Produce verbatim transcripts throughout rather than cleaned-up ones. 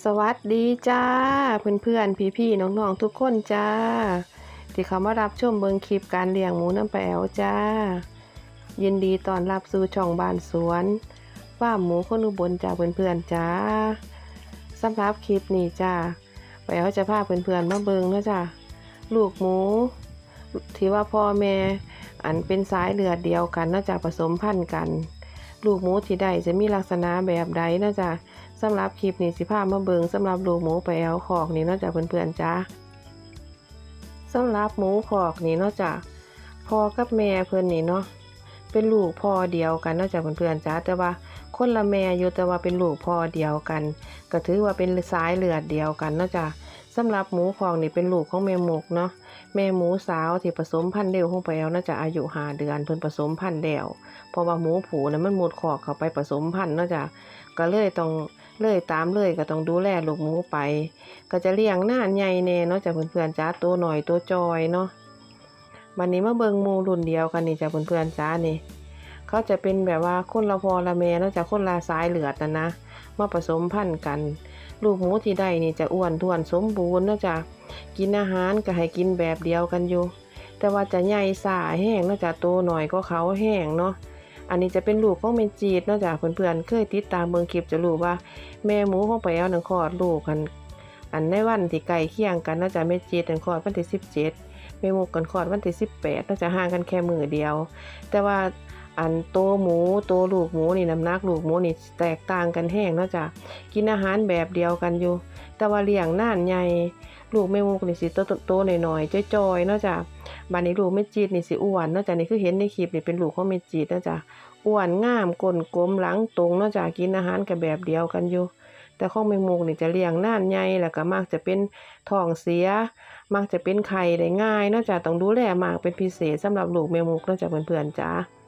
สวัสดีจ้าเพื่อนๆพี่ๆน้องๆทุกคนจ้าที่เขามารับชมเบิ่งคลิปการเลี้ยงหมูน้ำปลาแอวจ้ายินดีต้อนรับสู่ช่องบ้านสวนฟาร์มหมูคนอุบลจ้าเพื่อนๆจ้าสำหรับคลิปนี้จ้าปลาแอวจะพาเพื่อนๆมาเบิ่งนะจ้าลูกหมูที่ว่าพ่อแม่อันเป็นสายเลือดเดียวกันนะจ้าผสมพันธุ์กันลูกหมูที่ได้จะมีลักษณะแบบใดนะจ้าสำหรับคลิปนี้สิพามาเบิ่งสำหรับลูกหมูปลาแอวคอกนี่เนาะจ้ะเพื่อนๆจ้าสำหรับหมูคอกนี่เนาะจ้ะพ่อกับแม่เพื่อนนี่เนาะเป็นลูกพ่อเดียวกันเนาะจ้ะเพื่อนๆจ้าแต่ว่าคนละแม่อยู่แต่ว่าเป็นลูกพ่อเดียวกันก็ถือว่าเป็นสายเลือดเดียวกันเนาะจ้ะสำหรับหมูคอกนี่เป็นลูกของแม่หมกเนาะแม่หมูสาวที่ผสมพันธุ์เร็วของปลาแอวน่าจะอายุห้าเดือนเพิ่นผสมพันธุ์แล้วเพราะว่าหมูผูน่ะมันมุดคอกเข้าไปผสมพันธุ์เนาะจ้ะก็เลยต้องเลยตามเลยก็ต้องดูแลลูกหมูไปก็จะเลี้ยงนานใหญ่แน่เนาะจ้ะเพื่อนๆจ้าตัวหน่อยตัวจอยเนาะวันนี้มาเบิ่งหมูรุ่นเดียวกันนี่จ้ะเพื่อนๆจ้านี่เขาจะเป็นแบบว่าคนละพ่อละแม่เนาะจ้ะคนละสายเลือดนะนะมาผสมพันธุ์กันลูกหมูที่ได้นี่จะอ้วนท้วนสมบูรณ์เนาะจ้ะกินอาหารก็ให้กินแบบเดียวกันอยู่แต่ว่าจะใหญ่ซ่าแห้งเนาะจ้ะตัวหน่อยก็เขาแห้งเนาะอันนี้จะเป็นลูกของแม่จีดเนาะจ้ะเพื่อนๆเคยติดตามเบิ่งคลิปจะรู้ว่าแม่หมูของปลาแอวนั่นคลอดลูกกันอันในวันที่ใกล้เคียงกันเนาะจ้ะแม่จีดนั่นคลอดวันที่สิบเจ็ดแม่หมูกันคลอดวันที่สิบแปดเนาะจ้ะห่างกันแค่มื้อเดียวแต่ว่าอันโตหมูโตลูกหมูนี่น้ำหนักลูกหมูนี่แตกต่างกันแห้งเนาะจ้ะกินอาหารแบบเดียวกันอยู่แต่ว่าเลี้ยงนานใหญ่ลูกแม่หมูนี่สิโตๆหน่อยๆจ้อยๆเนาะจ้ะบัดนี้ลูกแม่จีดนี่สิอ้วนเนาะจ้ะนี่คือเห็นในคลิปนี่เป็นลูกของแม่จีดเนาะจ้ะอ้วนงามก้นกลมหลังตรงเนาะจ้ะกินอาหารก็แบบเดียวกันอยู่แต่ของแมงมุมนี่จะเลี้ยงนานใหญ่แล้วก็มักจะเป็นท้องเสียมักจะเป็นไข้ได้ง่ายเนาะจ้ะต้องดูแลมากเป็นพิเศษสำหรับลูกแมงมุมเนาะจ้ะเพื่อนๆจ้า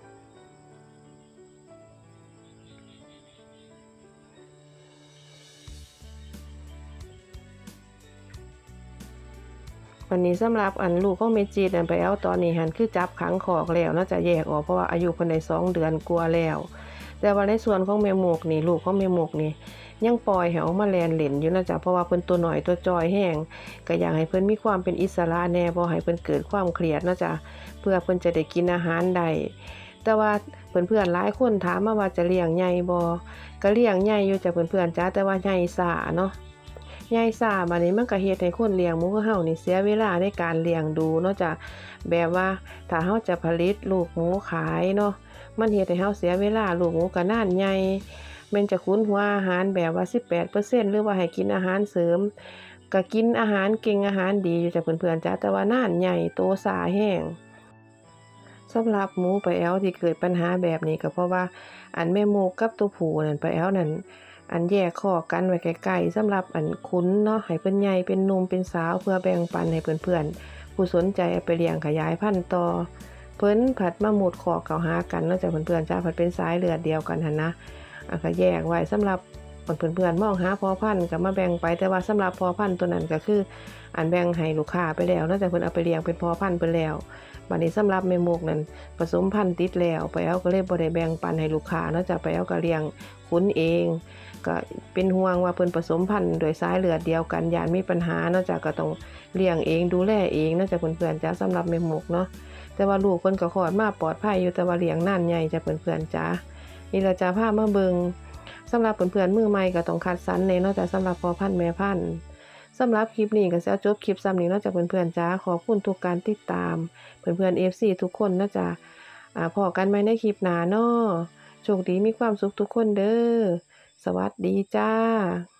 วันนี้สำหรับอันลูกของเมจีดอันไปเอาตอนนี้หันคือจับขังคอกแล้วเนาะจะแยกออกเพราะว่าอายุเพิ่นได้สองเดือนกว่าแล้วแต่ว่าในส่วนของแม่หมกนี่ลูกของแม่หมกนี่ยังปล่อยให้ออกมาแลนเล่นอยู่นะจ๊ะเพราะว่าเพิ่นตัวหน่อยตัวจอยแห้งก็อยากให้เพิ่นมีความเป็นอิสระแน่บ่ให้เพิ่นเกิดความเครียดนะจ๊ะเพื่อเพิ่นจะได้กินอาหารได้แต่ว่าเพื่อนๆหลายคนถามมาว่าจะเลี้ยงใหญ่บ่ก็เลี้ยงใหญ่อยู่จ้ะเพื่อนๆจ้าแต่ว่าใหญ่ซ่าเนาะใหญ่ซ่าบัดนี้มันก็เฮ็ดให้คนเลี้ยงหมูคือเฮานี่เสียเวลาในการเลี้ยงดูเนาะจ้ะแบบว่าถ้าเฮาจะผลิตลูกหมูขายเนาะมันเฮ็ดให้เฮาเสียเวลาลูกหมูก็นานใหญ่แม่นจะคุ้นหัวอาหารแบบว่า สิบแปดเปอร์เซ็นต์ หรือว่าให้กินอาหารเสริมก็กินอาหารเก่งอาหารดีอยู่จ้ะเพื่อนๆจ้ะแต่ว่านานใหญ่โตซ่าแห้งสำหรับหมูปลาแอวที่เกิดปัญหาแบบนี้ก็เพราะว่าอันแม่หมูกับตัวผู้นั่นปลาแอวนั่นอันแยกคอกกันไว้ไกลๆสำหรับอันขุนเนาะให้เพิ่นใหญ่เป็นหนุ่มเป็นสาวเพื่อแบ่งปันให้เพื่อนๆผู้สนใจเอาไปเลี้ยงขยายพันธุ์ต่อเพิ่นผัดมาหมุดคอกเข้าหากันเนาะจ้ะเพื่อนๆจ้าผัดเป็นสายเลือดเดียวกันหั่นนะอ่ะก็แยกไว้สำหรับเพื่อนๆมองหาพ่อพันธุ์ก็มาแบ่งไปแต่ว่าสำหรับพ่อพันธุ์ตัวนั้นก็คืออันแบ่งให้ลูกค้าไปแล้วเนาะจ้ะเพิ่นเอาไปเลี้ยงเป็นพ่อพันธุ์ไปแล้วบัดนี้สำหรับแม่หมกนั่นผสมพันธุ์ติดแล้วไปเอาก็เลยบ่ได้แบ่งปันให้ลูกค้าเนาะจ้ะไปเอาก็เลี้ยงขุนเองก็เป็นห่วงว่าเพิ่นผสมพันธุ์โดยสายเลือดเดียวกันยานมีปัญหาเนาะจ้ะก็ต้องเลี้ยงเองดูแลเองเนาะจ้ะเพื่อนๆจ้ะสำหรับแม่หมกเนาะแต่ว่าลูกเพิ่นก็คลอดมาปลอดภัยอยู่แต่ว่าเลี้ยงนานใหญ่จ้ะเพื่อนๆจ้ะนี่ล่ะจ้ะพามาเบิ่งสำหรับเพื่อนๆมือใหม่ก็ต้องคัดสรรแน่เนาะจ้ะสำหรับพ่อพันธุ์แม่พันธุ์สำหรับคลิปนี้ก็สิเอาจบคลิปซ้ำนี้เนาะจ้ะเพื่อนๆจ้าขอบคุณทุกการติดตามเพื่อนๆ เอฟ ซี ทุกคนเนาะจ้ะอ่าพอกันใหม่ในคลิปหน้าเนาะโชคดีมีความสุขทุกคนเด้อสวัสดีจ้า